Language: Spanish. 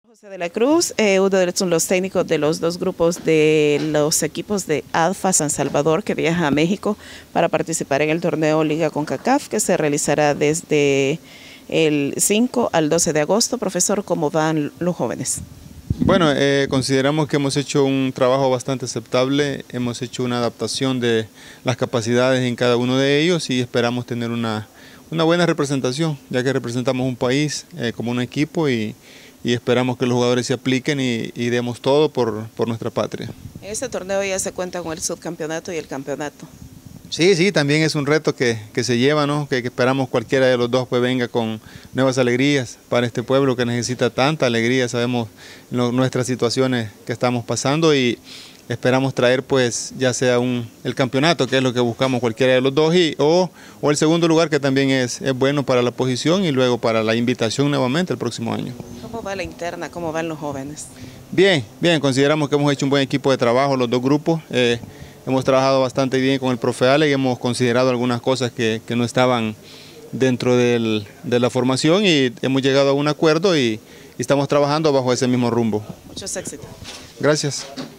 José de la Cruz, uno de los técnicos de los dos grupos de los equipos de ALFA San Salvador que viaja a México para participar en el torneo Liga CONCACAF que se realizará desde el 5 al 12 de agosto. Profesor, ¿cómo van los jóvenes? Bueno, consideramos que hemos hecho un trabajo bastante aceptable, hemos hecho una adaptación de las capacidades en cada uno de ellos y esperamos tener una buena representación, ya que representamos un país como un equipo y esperamos que los jugadores se apliquen y demos todo por nuestra patria. En este torneo ya se cuenta con el subcampeonato y el campeonato. Sí, también es un reto que se lleva, ¿no? Que esperamos cualquiera de los dos pues venga con nuevas alegrías para este pueblo que necesita tanta alegría. Sabemos nuestras situaciones que estamos pasando y esperamos traer pues ya sea el campeonato, que es lo que buscamos cualquiera de los dos, o el segundo lugar, que también es bueno para la posición y luego para la invitación nuevamente el próximo año. ¿Cómo va la interna? ¿Cómo van los jóvenes? Bien, consideramos que hemos hecho un buen equipo de trabajo los dos grupos. Hemos trabajado bastante bien con el profe Ale y hemos considerado algunas cosas que no estaban dentro de la formación y hemos llegado a un acuerdo y estamos trabajando bajo ese mismo rumbo. Muchos éxitos. Gracias.